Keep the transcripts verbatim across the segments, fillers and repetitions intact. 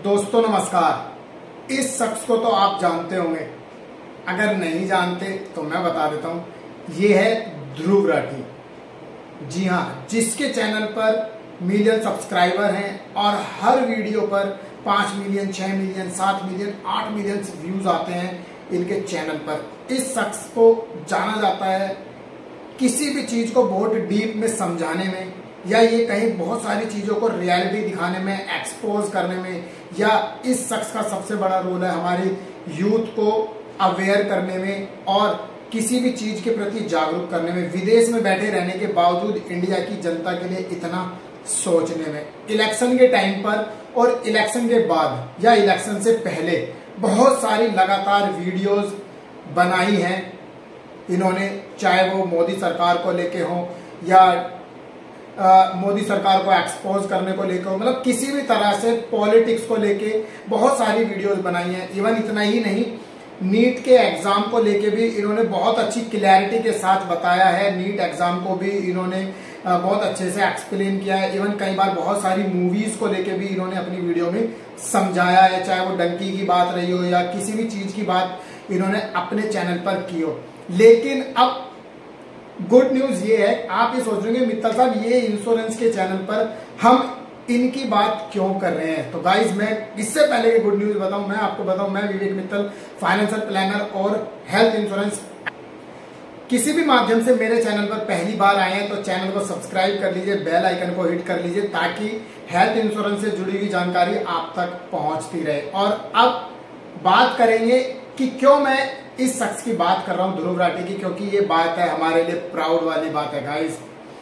दोस्तों नमस्कार। इस शख्स को तो आप जानते होंगे, अगर नहीं जानते तो मैं बता देता हूं। ये है ध्रुव राठी। जी हाँ, जिसके चैनल पर मिलियन सब्सक्राइबर हैं और हर वीडियो पर पांच मिलियन, छह मिलियन, सात मिलियन, आठ मिलियन व्यूज आते हैं इनके चैनल पर। इस शख्स को जाना जाता है किसी भी चीज को बहुत डीप में समझाने में, या ये कहीं बहुत सारी चीजों को रियलिटी दिखाने में, एक्सपोज करने में, या इस शख्स का सबसे बड़ा रोल है हमारी यूथ को अवेयर करने में और किसी भी चीज के प्रति जागरूक करने में। विदेश में बैठे रहने के बावजूद इंडिया की जनता के लिए इतना सोचने में। इलेक्शन के टाइम पर और इलेक्शन के बाद या इलेक्शन से पहले बहुत सारी लगातार वीडियोस बनाई हैं इन्होंने, चाहे वो मोदी सरकार को लेके हो या Uh, मोदी सरकार को एक्सपोज करने को लेकर, मतलब किसी भी तरह से पॉलिटिक्स को लेके बहुत सारी वीडियोस बनाई हैं। इवन इतना ही नहीं, नीट के एग्जाम को लेके भी इन्होंने बहुत अच्छी क्लैरिटी के साथ बताया है। नीट एग्जाम को भी इन्होंने uh, बहुत अच्छे से एक्सप्लेन किया है। इवन कई बार बहुत सारी मूवीज को लेके भी इन्होंने अपनी वीडियो में समझाया है, चाहे वो डंकी की बात रही हो या किसी भी चीज की बात इन्होंने अपने चैनल पर की हो। लेकिन अब गुड न्यूज ये है, आप ये सोच रहे हैं मित्तल साहब ये इंश्योरेंस के चैनल पर हम इनकी बात क्यों कर रहे हैं। तो गाइज मैं इससे पहले की गुड न्यूज बताऊं, मैं आपको बताऊं, मैं विवेक मित्तल फाइनेंशियल प्लानर और हेल्थ इंश्योरेंस। किसी भी माध्यम से मेरे चैनल पर पहली बार आए हैं तो चैनल को सब्सक्राइब कर लीजिए, बेल आइकन को हिट कर लीजिए ताकि हेल्थ इंश्योरेंस से जुड़ी हुई जानकारी आप तक पहुंचती रहे। और अब बात करेंगे कि क्यों मैं इस शख्स की बात कर रहा हूं, ध्रुव राठी की, क्योंकि ये बात है हमारे लिए प्राउड वाली बात है गाइस।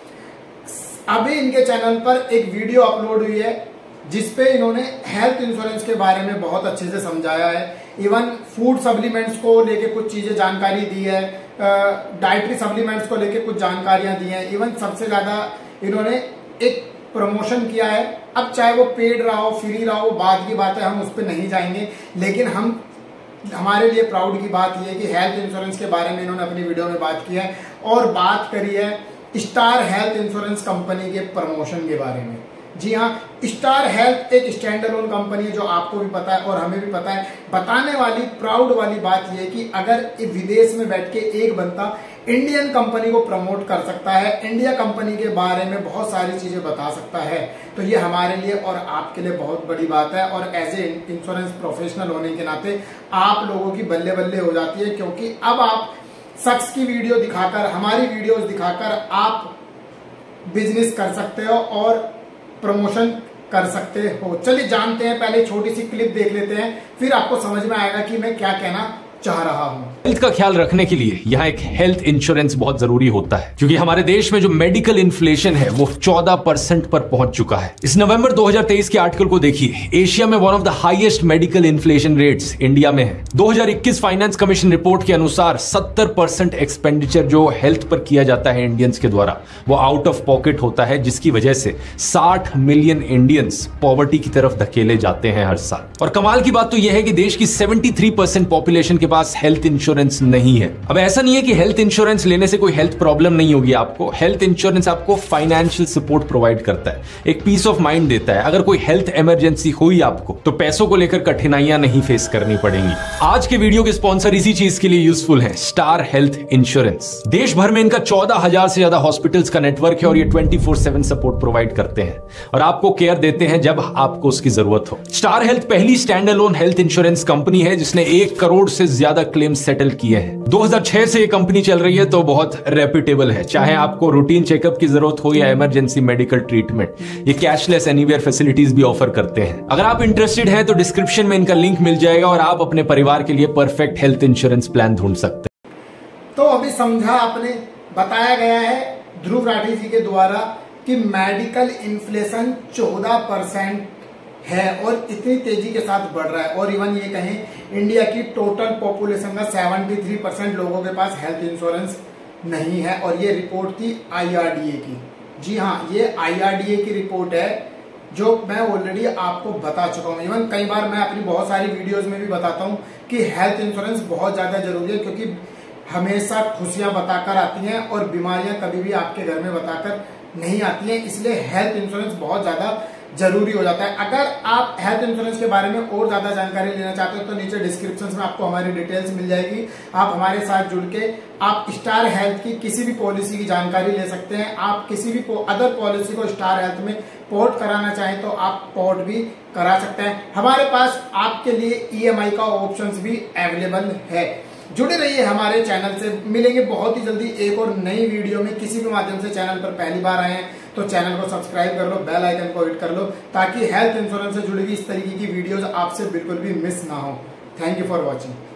अभी इनके चैनल पर एक वीडियो अपलोड हुई है जिसपे इन्होंने हेल्थ इंश्योरेंस के बारे में बहुत अच्छे से समझाया है। इवन फूड सप्लीमेंट्स को लेके कुछ चीजें जानकारी दी है, डाइटरी सप्लीमेंट्स को लेके कुछ जानकारियां दी हैं। इवन सबसे ज्यादा इन्होंने एक प्रमोशन किया है। अब चाहे वो पेड रहा हो, फ्री रहा हो, बाद की बात है, हम उस पर नहीं जाएंगे। लेकिन हम हमारे लिए प्राउड की बात यह है कि हेल्थ इंश्योरेंस के बारे में इन्होंने अपनी वीडियो में बात की है और बात करी है स्टार हेल्थ इंश्योरेंस कंपनी के प्रमोशन के बारे में। जी हाँ, स्टार हेल्थ एक स्टैंड अलोन कंपनी है, जो आपको भी पता है और हमें भी पता है। बताने वाली प्राउड वाली बात यह है कि अगर विदेश में बैठ के एक बंदा इंडियन कंपनी को प्रमोट कर सकता है, इंडिया कंपनी के बारे में बहुत सारी चीजें बता सकता है, तो ये हमारे लिए और आपके लिए बहुत बड़ी बात है। और एज ए इंश्योरेंस प्रोफेशनल होने के नाते आप लोगों की बल्ले बल्ले हो जाती है, क्योंकि अब आप शख्स की वीडियो दिखाकर, हमारी वीडियोस दिखाकर आप बिजनेस कर सकते हो और प्रमोशन कर सकते हो। चलिए जानते हैं, पहले छोटी सी क्लिप देख लेते हैं, फिर आपको समझ में आएगा कि मैं क्या कहना चाह रहा हूं। हेल्थ का ख्याल रखने के लिए यहाँ एक हेल्थ इंश्योरेंस बहुत जरूरी होता है, क्योंकि हमारे देश में जो मेडिकल इन्फ्लेशन है वो चौदह परसेंट पर पहुंच चुका है। इस नवंबर दो हज़ार तेईस के आर्टिकल को देखिए, एशिया में one of the highest medical inflation rates India में है। दो हज़ार इक्कीस फाइनेंस कमीशन रिपोर्ट के अनुसार सत्तर परसेंट एक्सपेंडिचर जो हेल्थ पर किया जाता है इंडियंस के द्वारा, वो आउट ऑफ पॉकेट होता है, जिसकी वजह से साठ मिलियन इंडियंस पॉवर्टी की तरफ धकेले जाते हैं हर साल। और कमाल की बात तो यह है कि देश की तिहत्तर परसेंट पॉपुलेशन के पास हेल्थ इंश्योरेंस नहीं है। अब ऐसा नहीं है कि हेल्थ इंश्योरेंस लेने से कोई हेल्थ प्रॉब्लम नहीं होगी आपको। हेल्थ इंश्योरेंस आपको फाइनेंशियल सपोर्ट प्रोवाइड करता है, एक पीस ऑफ माइंड देता है। अगर कोई हेल्थ इमरजेंसी हुई आपको तो पैसों को लेकर कठिनाइयां नहीं फेस करनी पड़ेंगी। आज के वीडियो के स्पॉन्सर इसी चीज के लिए यूजफुल है, स्टार हेल्थ इंश्योरेंस। देश भर में इनका चौदह हजार से ज्यादा हॉस्पिटल्स का नेटवर्क है और ये twenty four seven support provide करते हैं और आपको केयर देते हैं जब आपको उसकी जरूरत हो। स्टार हेल्थ पहली stand alone health insurance company है जिसने एक करोड़ से ज्यादा क्लेम सेटल किए हैं। दो हज़ार छह से ये कंपनी चल रही है, तो बहुत रेप्यूटेबल है। चाहे आपको रूटीन चेकअप की जरूरत हो या इमरजेंसी मेडिकल ट्रीटमेंट, ये कैशलेस एनीवेयर फैसिलिटीज भी ऑफर करते हैं। अगर आप इंटरेस्टेड हैं तो डिस्क्रिप्शन में इनका लिंक मिल जाएगा और आप अपने परिवार के लिए परफेक्ट हेल्थ इंश्योरेंस प्लान ढूंढ सकते हैं। तो अभी समझा आपने, बताया गया है ध्रुव राठी जी के द्वारा कि मेडिकल इन्फ्लेशन चौदह परसेंट है और इतनी तेजी के साथ बढ़ रहा है। और इवन ये कहें इंडिया की टोटल पॉपुलेशन का तिहत्तर परसेंट लोगों के पास हेल्थ इंश्योरेंस नहीं है। और ये रिपोर्ट थी आई आर डी ए की। जी हाँ, ये आई आर डी ए की रिपोर्ट है जो मैं ऑलरेडी आपको बता चुका हूँ। इवन कई बार मैं अपनी बहुत सारी वीडियोस में भी बताता हूँ कि हेल्थ इंश्योरेंस बहुत ज्यादा जरूरी है, क्योंकि हमेशा खुशियां बताकर आती हैं और बीमारियां कभी भी आपके घर में बताकर नहीं आती हैं। इसलिए हेल्थ इंश्योरेंस बहुत ज्यादा जरूरी हो जाता है। अगर आप हेल्थ इंश्योरेंस के बारे में और ज्यादा जानकारी लेना चाहते हो तो नीचे डिस्क्रिप्शन में आपको हमारी डिटेल्स मिल जाएगी। आप हमारे साथ जुड़ के आप स्टार हेल्थ की किसी भी पॉलिसी की जानकारी ले सकते हैं। आप किसी भी अदर पॉलिसी को स्टार हेल्थ में पोर्ट कराना चाहें तो आप पोर्ट भी करा सकते हैं। हमारे पास आपके लिए ईएमआई का ऑप्शंस भी अवेलेबल है। जुड़े रहिए हमारे चैनल से, मिलेंगे बहुत ही जल्दी एक और नई वीडियो में। किसी भी माध्यम से चैनल पर पहली बार आए हैं तो चैनल को सब्सक्राइब कर लो, बेल आइकन को हिट कर लो ताकि हेल्थ इंश्योरेंस से जुड़ी हुई इस तरीके की वीडियोस आपसे बिल्कुल भी मिस ना हो। Thank you for watching.